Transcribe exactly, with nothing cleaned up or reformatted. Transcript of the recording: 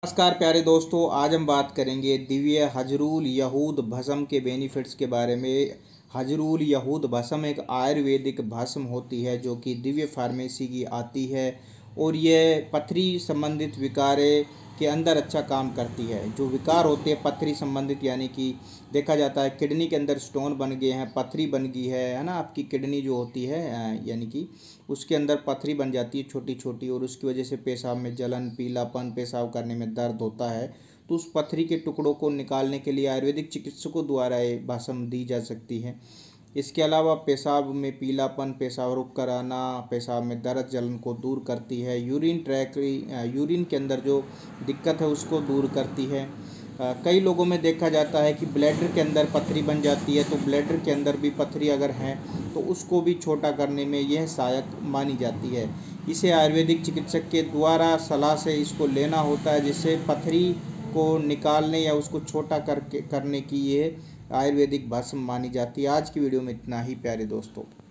नमस्कार प्यारे दोस्तों, आज हम बात करेंगे दिव्य हजरूल यहूद भस्म के बेनिफिट्स के बारे में। हजरूल यहूद भस्म एक आयुर्वेदिक भस्म होती है जो कि दिव्य फार्मेसी की आती है और ये पथरी संबंधित विकार के अंदर अच्छा काम करती है। जो विकार होते हैं पथरी संबंधित, यानी कि देखा जाता है किडनी के अंदर स्टोन बन गए हैं, पथरी बन गई है है ना। आपकी किडनी जो होती है यानी कि उसके अंदर पथरी बन जाती है छोटी छोटी, और उसकी वजह से पेशाब में जलन, पीलापन, पेशाब करने में दर्द होता है। तो उस पथरी के टुकड़ों को निकालने के लिए आयुर्वेदिक चिकित्सकों द्वारा ये भस्म दी जा सकती है। इसके अलावा पेशाब में पीलापन, पेशाब रुक कर आना, पेशाब में दर्द, जलन को दूर करती है। यूरिन ट्रैक यूरिन के अंदर जो दिक्कत है उसको दूर करती है। अ, कई लोगों में देखा जाता है कि ब्लैडर के अंदर पथरी बन जाती है, तो ब्लैडर के अंदर भी पथरी अगर है तो उसको भी छोटा करने में यह सहायक मानी जाती है। इसे आयुर्वेदिक चिकित्सक के द्वारा सलाह से इसको लेना होता है, जिससे पथरी को निकालने या उसको छोटा करके करने की ये आयुर्वेदिक भस्म मानी जाती है। आज की वीडियो में इतना ही प्यारे दोस्तों।